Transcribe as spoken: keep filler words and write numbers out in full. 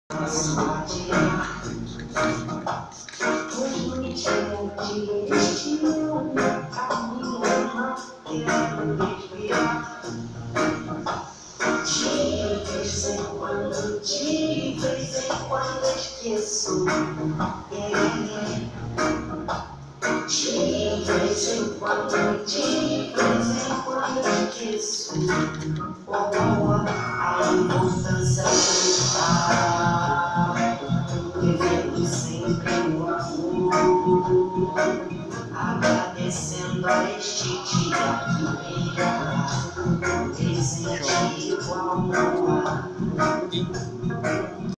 De vez em quando esqueço. De vez em quando, de vez em quando esqueço. Oh, oh, oh, a importância de estar vivendo sempre no amor, agradecendo a este dia que me dá presente igual no ar.